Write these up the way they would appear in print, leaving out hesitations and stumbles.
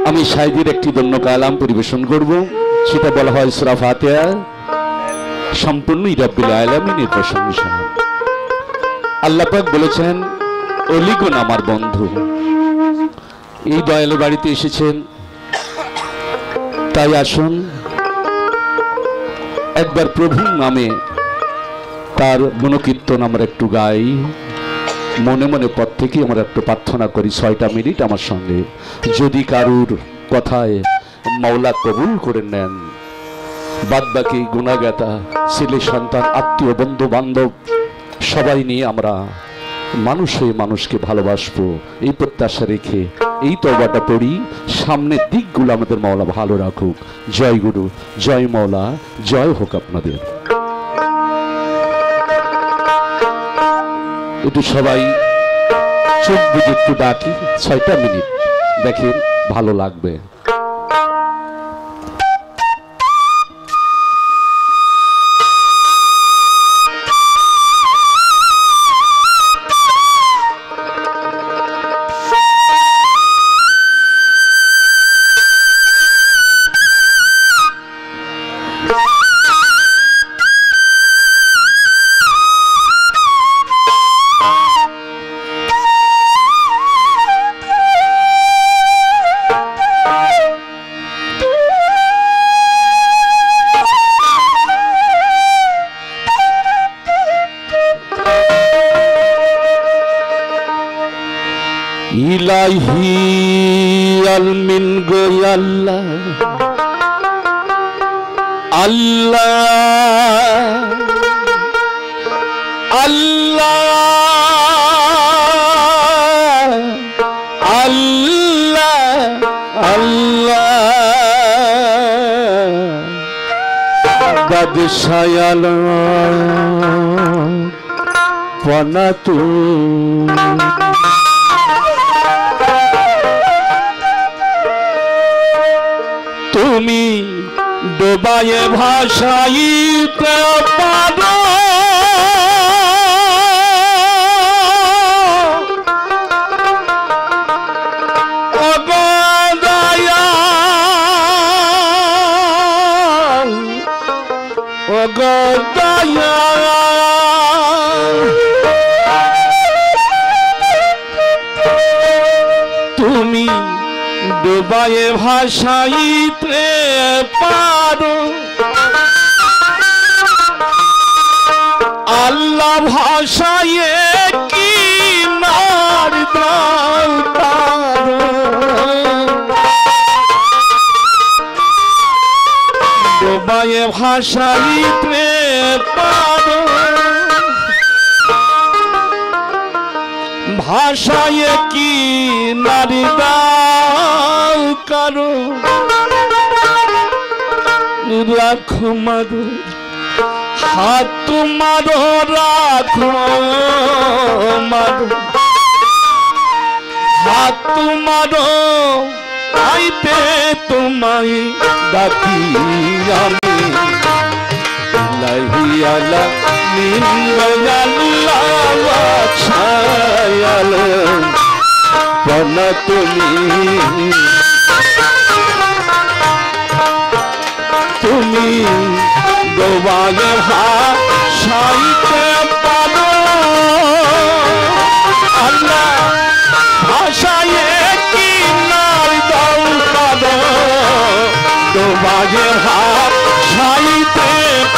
আমি সাইদির একটি দন্য কালাম পরিবেশন করব, সেটা বলা হয় সূরা ফাতিহা। সম্পূর্ণই রাব্বিল আলামিনের প্রশংসা। আল্লাহ পাক বলেছেন, ওলিগণ আমার বন্ধু। এই দয়ালু বাড়িতে এসেছেন, তাই আসুন একবার প্রভুর নামে তার গুণকীর্তন আমরা একটু গাই। মনে মনে পথ থেকে আমরা একটু প্রার্থনা করি 6টা মিনিট আমার সঙ্গে। যদি কারুর কথায় মাওলা কবুল করে নেন, বাদ বাকি গুণাগাতা ছেলে সন্তান আত্মীয় বন্ধু বান্ধব সবাই নিয়ে আমরা মানুষ হয়ে মানুষকে ভালোবাসবো, এই প্রত্যাশা রেখে এই তওবাটা পড়ি। সামনের দিকগুলো আমাদের মাওলা ভালো রাখুক। জয় গুরু, জয় মাওলা, জয় হোক আপনাদের। একটু সবাই চোখ বুঝে একটু ডাকি, 6টা মিনিট দেখেন, ভালো লাগবে। ইলাহি আলমিন গো আল্লাহ, আল্লাহ আল্লাহ আল্লাহ আল্লাহ বাদশাহ আলম পনাতু তুমি ডোবায়ে ভাসাইতে পারো, ও গো দয়াল, ও গো দয়াল। তুমি ডুবায়ে ভাসাইতে পারো, আল্লাহ ভাসায়ে কি নার দাও পারো, ডুবায়ে ভাসাইতে পারো, ভাষায় কি নারী দাও কারো, রাখো মারো হাত মারো, রাখো মারো হাত মারো, আইতে তোমায় ডাকি আমি। ইলাহি আলামিন আল্লাহ ছায়াল পনা তুমি, তুমি ডোবায়ে ভাসাইতে পারো, আল্লাহ ভাসায়ে কি নার দাও পারো, ডোবায়ে ভাসাইতে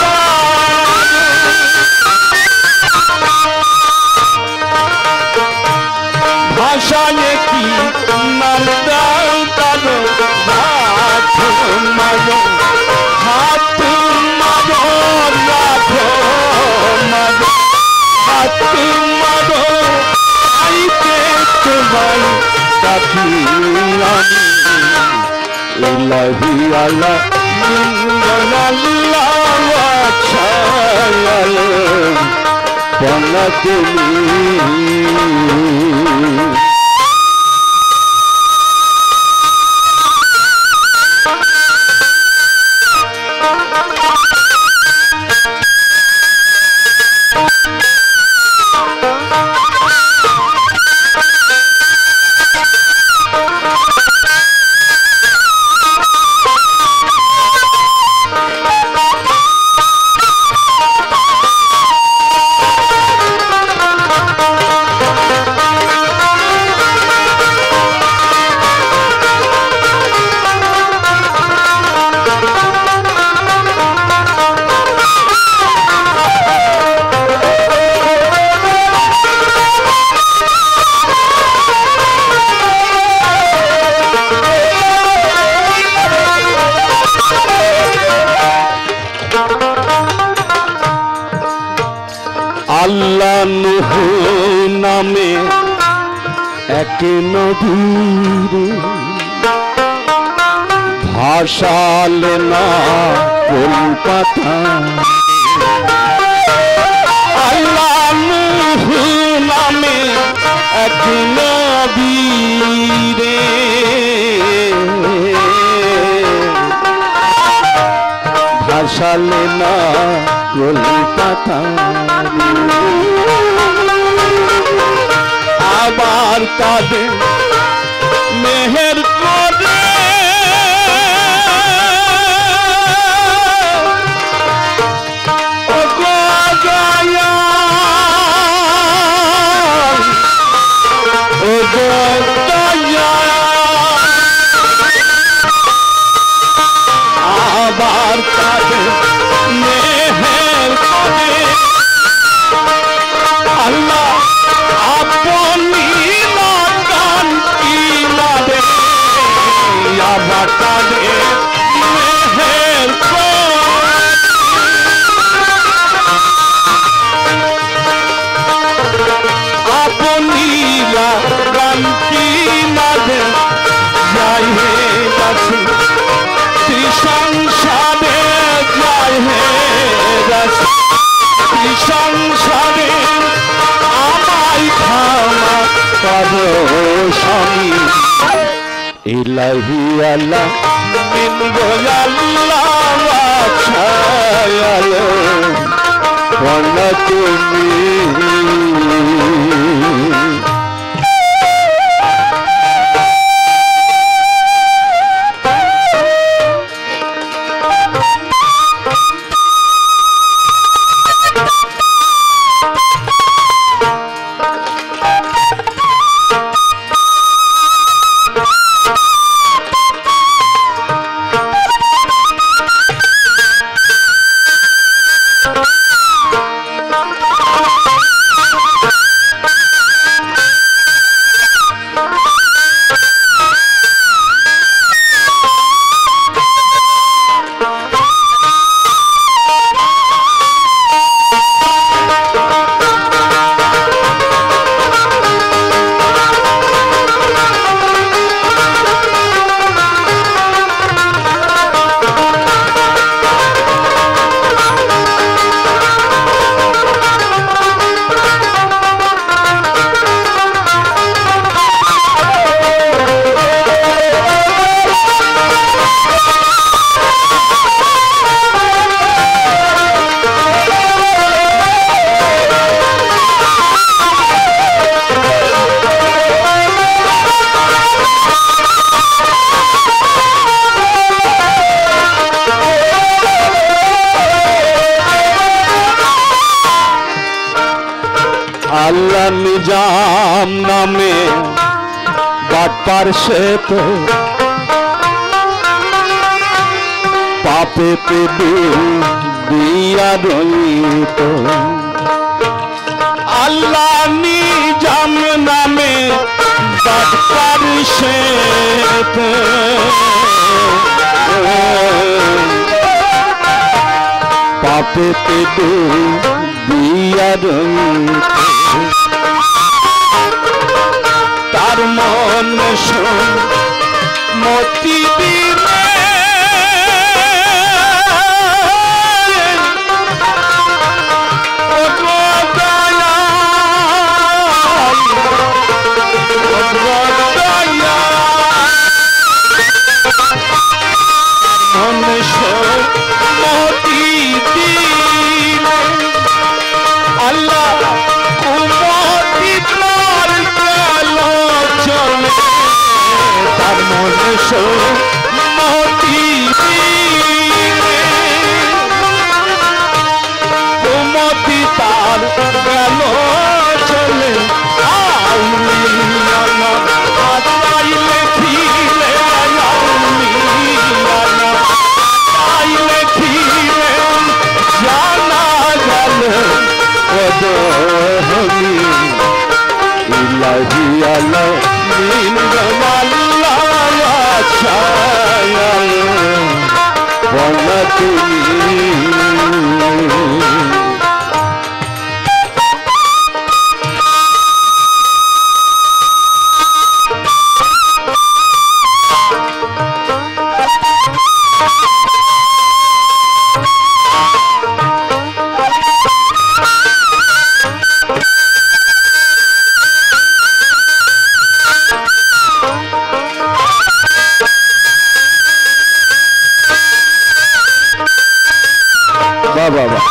ভাসায়ে কি নার দাও পারো, রাখো মারো হাত মারো, রাখো মারো হাত মারো, আইতে তোমায় ডাকি আমি। ইলাহি আলামিন আল্লাহ ছায়াল পনা তুমি। নামে এক নদীর ভাসালে না কলকাতা আল্লাহ নামে এক নদীরে ভাসালে না কলকাতা আবার কাঁদে মেহের করে আবার কাঁদে মেহের করে আল্লাহ আপনি লাগান কি লাগে আবার কাঁদে মেহের করে আপনি লাগান কি লাগে যাই হে যাচ্ছি সংসারে যাই হে যাচ্ছি সংসারে আমায় ক্ষমা করো স্বামী ইলাহি আল্লাহ ইন্দ্র আল্লাহ আচ্ছা তুমি আল্লাহ নিজাম নামে বাটপার সে তো পাপেতে দিয়া রইত আল্লাহ নিজাম নামে বাটপার সে তো পাপেতে দিয়া রইত তার মন মতি দিলে মতি দিলে আল্লাহ কুমতি প্রাণ গেল চলে তার মনে মতি দিলে কুমতি তার গেল চলে আইলে ফিরে আইলে ফিরে জানা গেল ইলাহি আল্লাহ ইন্দ্র আল্লাহ আচ্ছা বলা তুমি বাবা বাবা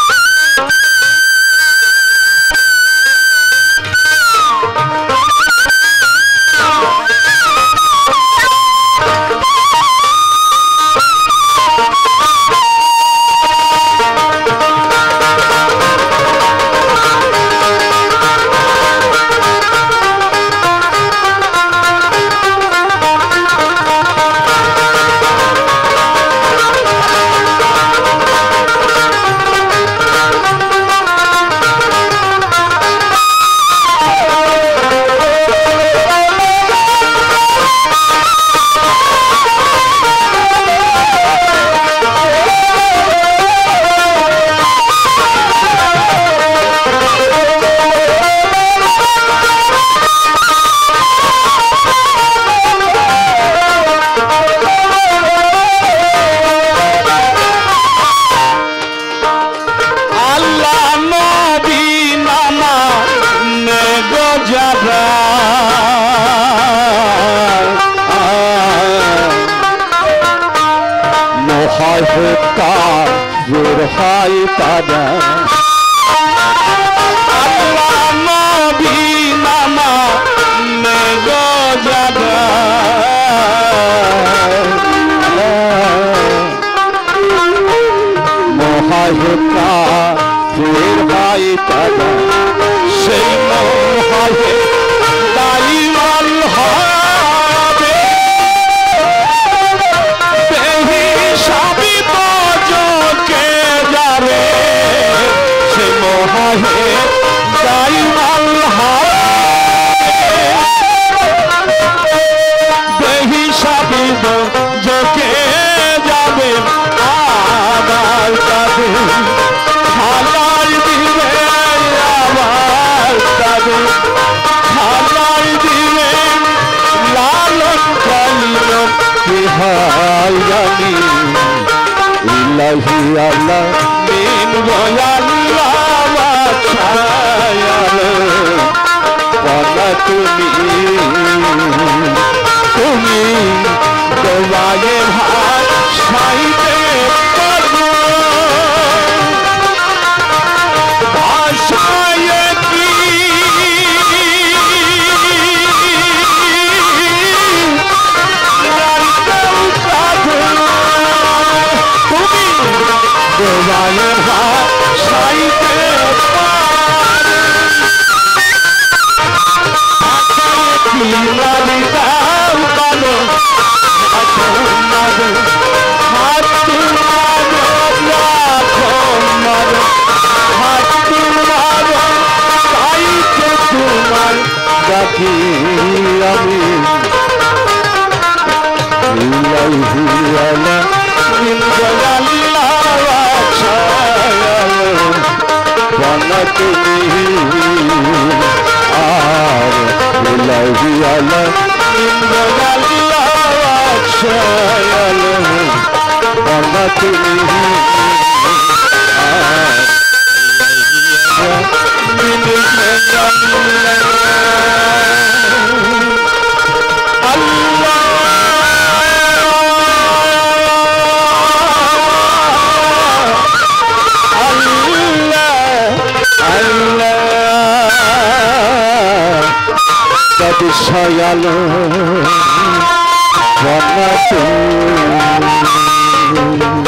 Shayalo,